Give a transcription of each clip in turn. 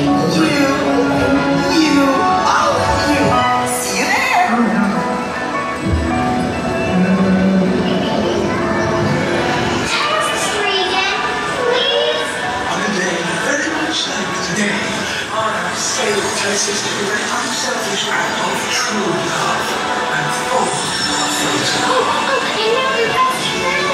all of you. See you there. Tell us the story again, please. On a day very much like today, on our safe places to be very unselfish act of true love and full of faith. And now we're best friends.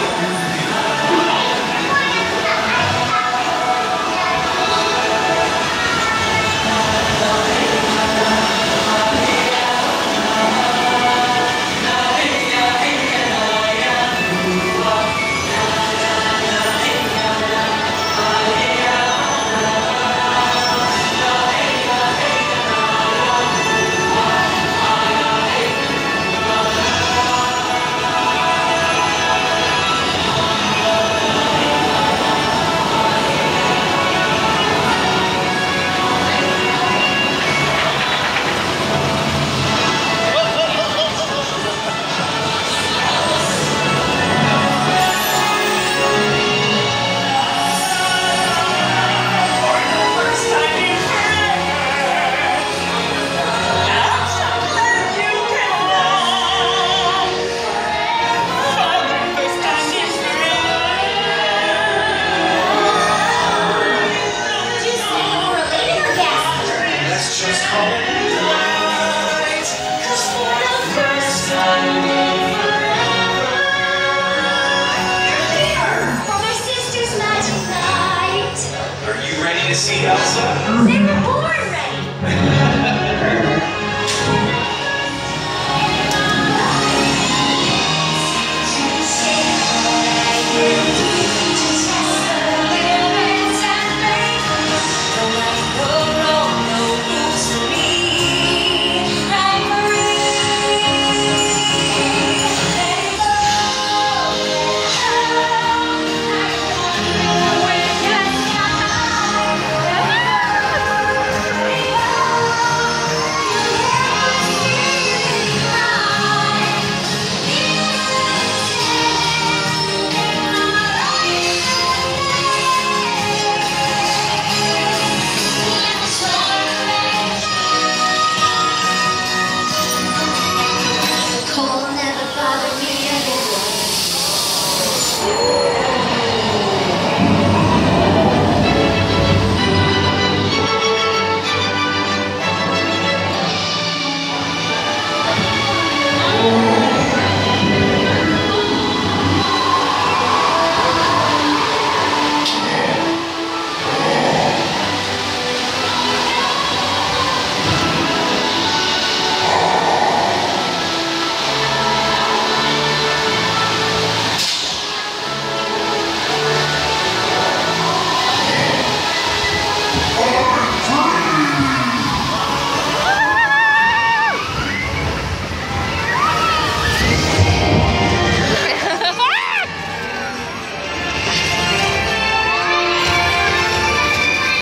See Elsa? They were born ready.